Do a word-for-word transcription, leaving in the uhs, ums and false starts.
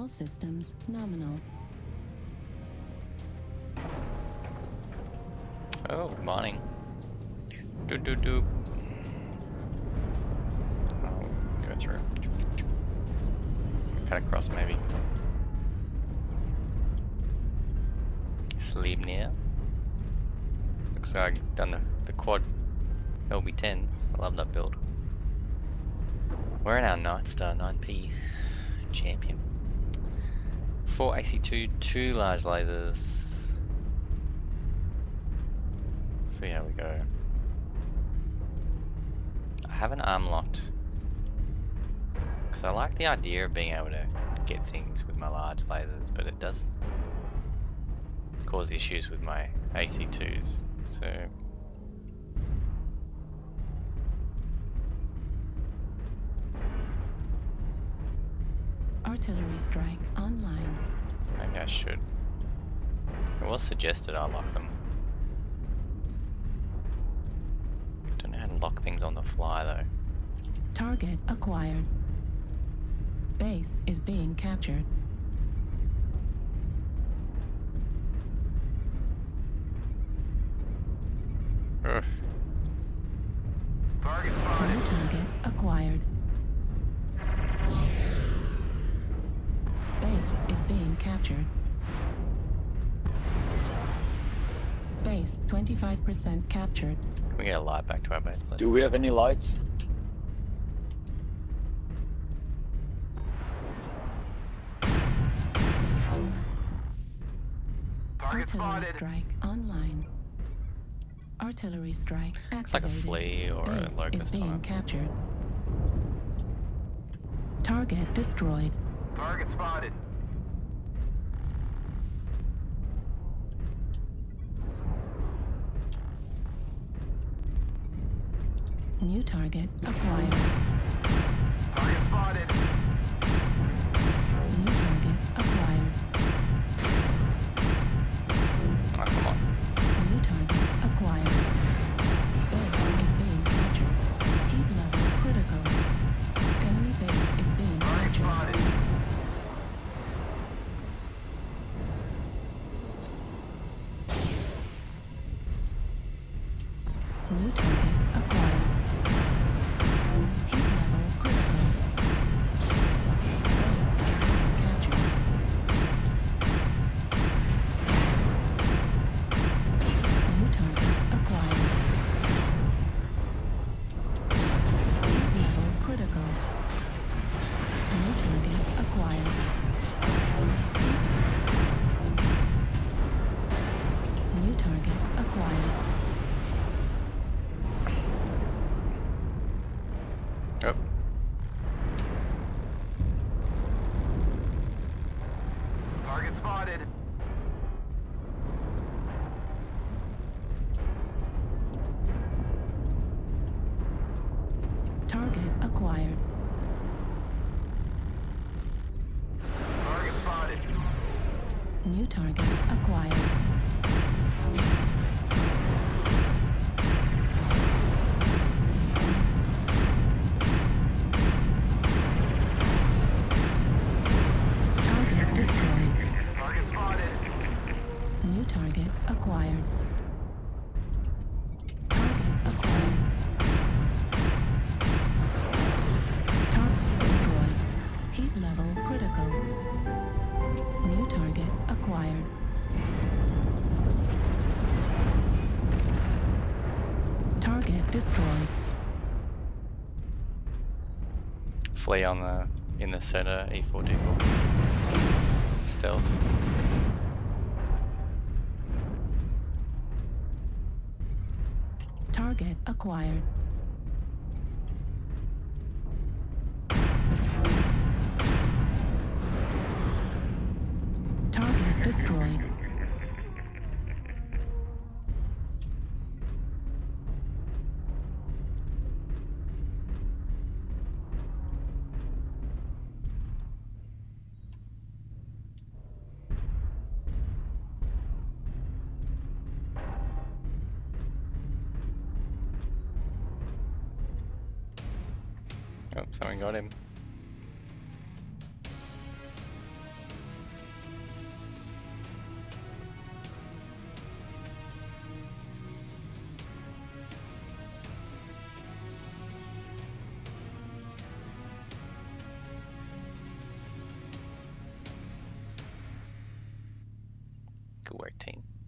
All systems nominal. Oh, good morning. Do do do. Oh, go through. Cut across maybe. Sleep near. Looks like it's done the, the quad L B tens. I love that build. We're in our Nightstar nine P champion. four A C two, two large lasers. See how we go. I haven't arm locked because I like the idea of being able to get things with my large lasers, but it does cause issues with my A C twos. So Artillery strike online. maybe I should. It was suggested I lock them. Don't know how to lock things on the fly though. Target acquired. Base is being captured. Ugh. Target spotted. New target acquired. Base is being captured. Base twenty-five percent captured. Can we get a light back to our base, please? Do we have any lights? Target Artillery spotted. strike online. Artillery strike It's like a activated. flea or a Base is locust on being it. captured. Target destroyed. Target spotted. New target acquired. Target spotted. New target acquired. Oh, come on. New target acquired. Base is being captured. Heat level critical. Enemy base is being Target captured. spotted. New target acquired. Heat level critical. Base is being captured. New target acquired. Heat level critical. New target acquired. New target acquired. Oh. Target spotted. Target acquired. Target spotted. New target acquired. Target destroyed. Target spotted. New target acquired. Target acquired. Target destroyed. Heat level critical. New target acquired. Target destroyed. Flea on the in the center, E four D four. Stealth. Target acquired. Target destroyed. Oh, someone got him. Good work, team.